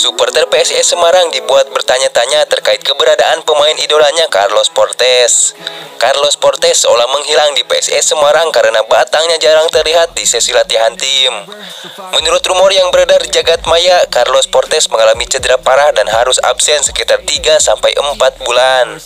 Supporter PSIS Semarang dibuat bertanya-tanya terkait keberadaan pemain idolanya Carlos Portes. Carlos Portes seolah menghilang di PSIS Semarang karena batangnya jarang terlihat di sesi latihan tim. Menurut rumor yang beredar di jagat maya, Carlos Portes mengalami cedera parah dan harus absen sekitar 3-4 bulan.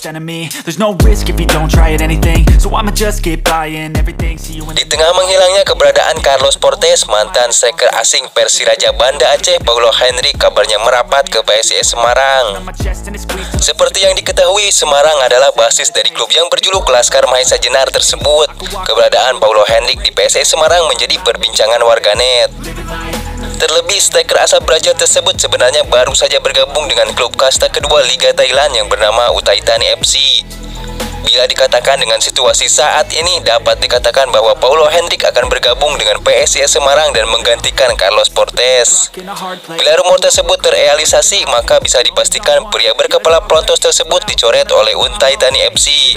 Di tengah menghilangnya keberadaan Carlos Portes, mantan striker asing Persiraja Banda Aceh Paulo Henry kabarnya merapat ke PSIS Semarang. Seperti yang diketahui, Semarang adalah basis dari klub yang berjuluk Laskar Mahesa Jenar tersebut. Keberadaan Paulo Henry di PSIS Semarang menjadi perbincangan warganet. Terlebih, striker asal Brazil tersebut sebenarnya baru saja bergabung dengan klub kasta kedua Liga Thailand yang bernama Uthai Thani FC. Bila dikatakan dengan situasi saat ini, dapat dikatakan bahwa Paulo Henry akan bergabung dengan PSIS Semarang dan menggantikan Carlos Portes. Bila rumor tersebut terrealisasi, maka bisa dipastikan pria berkepala pelontos tersebut dicoret oleh Uthai Thani FC.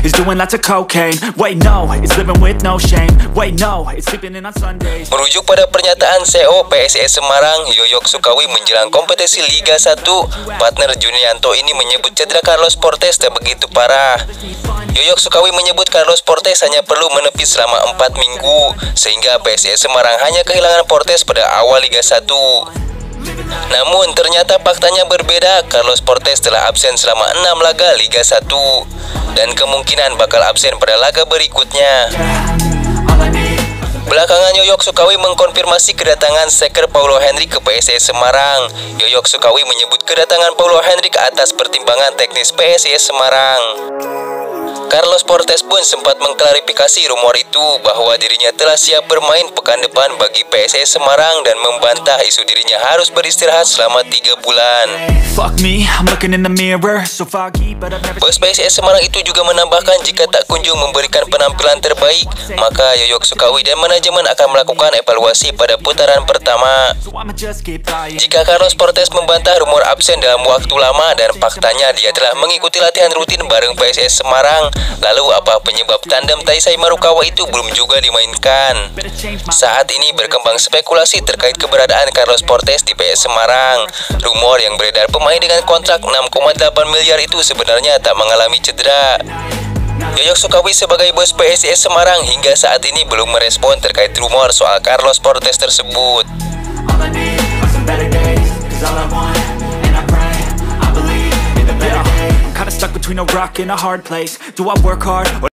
Merujuk pada pernyataan CEO PSIS Semarang, Yoyok Sukawi menjelang kompetisi Liga 1, partner Junianto ini menyebut cedera Carlos Portes tak begitu parah. Yoyok Sukawi menyebut Carlos Portes hanya perlu menepis selama 4 minggu, sehingga PSIS Semarang hanya kehilangan Portes pada awal Liga 1. Namun ternyata faktanya berbeda. Carlos Portes telah absen selama 6 laga Liga 1 dan kemungkinan bakal absen pada laga berikutnya. Belakangan Yoyok Sukawi mengkonfirmasi kedatangan striker Paulo Henry ke PSIS Semarang. Yoyok Sukawi menyebut kedatangan Paulo Henry atas pertimbangan teknis PSIS Semarang. Carlos Portes pun sempat mengklarifikasi rumor itu bahwa dirinya telah siap bermain pekan depan bagi PSIS Semarang dan membantah isu dirinya harus beristirahat selama 3 bulan. Bos PSIS Semarang itu juga menambahkan jika tak kunjung memberikan penampilan terbaik, maka Yoyok Sukawi dan manajemen akan melakukan evaluasi pada putaran pertama. Jika Carlos Portes membantah rumor absen dalam waktu lama dan faktanya dia telah mengikuti latihan rutin bareng PSIS Semarang, lalu apa penyebab tandem Taisai Marukawa itu belum juga dimainkan? Saat ini berkembang spekulasi terkait keberadaan Carlos Portes di PSIS Semarang. Rumor yang beredar pemain dengan kontrak 6,8 miliar itu sebenarnya tak mengalami cedera. Yoyok Sukawi sebagai bos PSIS Semarang hingga saat ini belum merespon terkait rumor soal Carlos Portes tersebut. Stuck between a rock and a hard place. Do I work hard?